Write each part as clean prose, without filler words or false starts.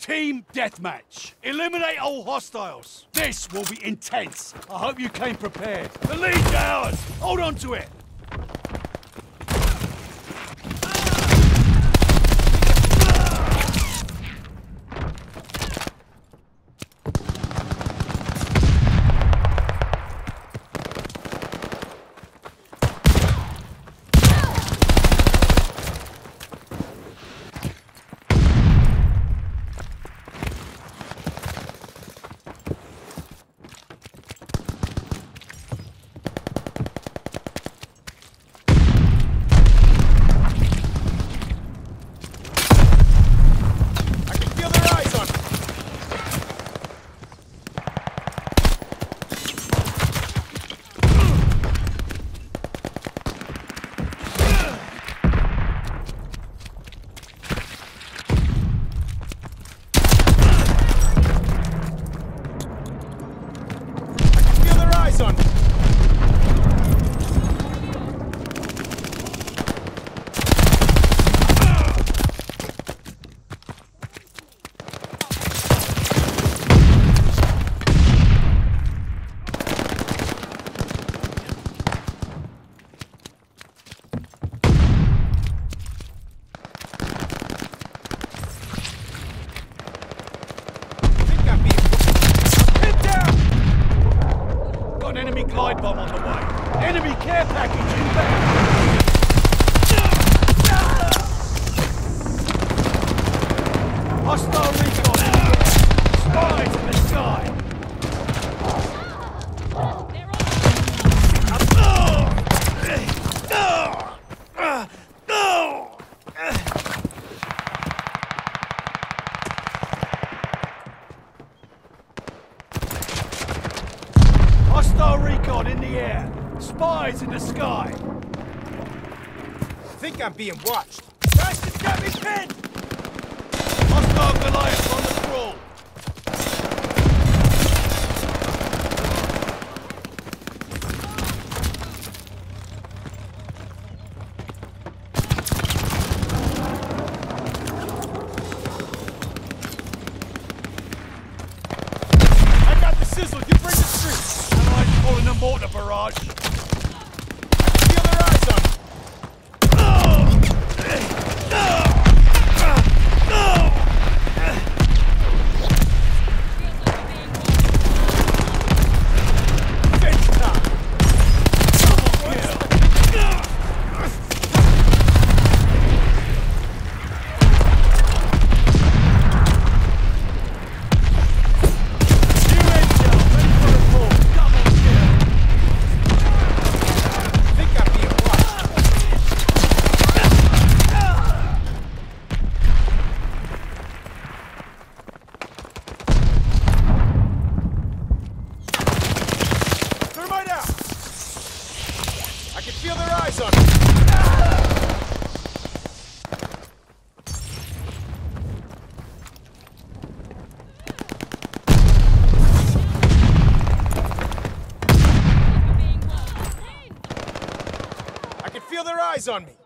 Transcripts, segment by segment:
Team deathmatch. Eliminate all hostiles. This will be intense. I hope you came prepared. The lead's ours. Hold on to it. Enemy glide bomb on the way. Enemy care package inbound. Hostile recon in the air. Spies in the sky. Hostile recon in the air. Spies in the sky. I think I'm being watched. Bastards got me pinned! Hostile Goliath on the crawl. I got the sizzle, you bring the street! Allies calling a mortar barrage. Feel their eyes on me! I can feel their eyes on me! I can feel their eyes on me!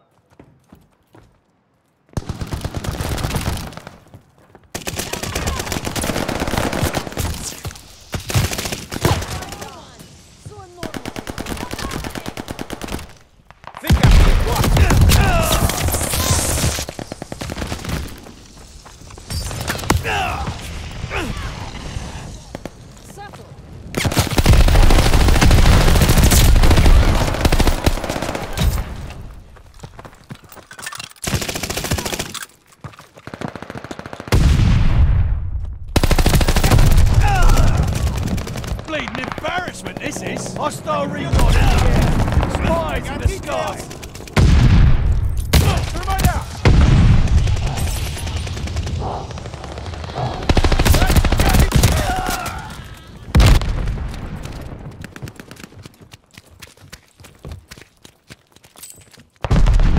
Bleeding embarrassment, this is. Hostile recon in the air. Spies in the sky. Thermite out!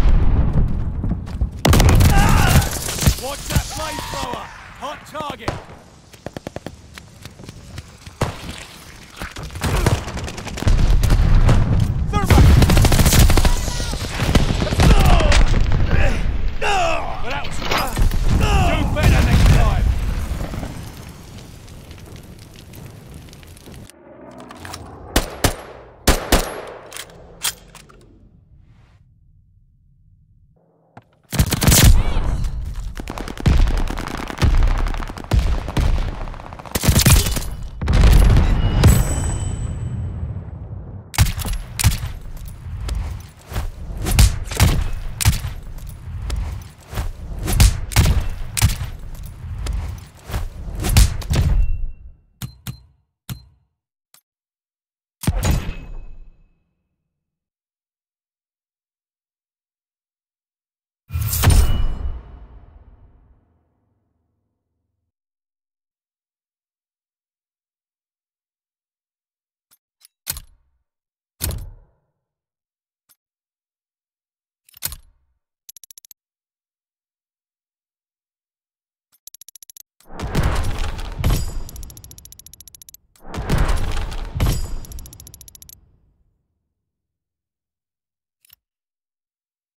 Watch that flamethrower. Hot target.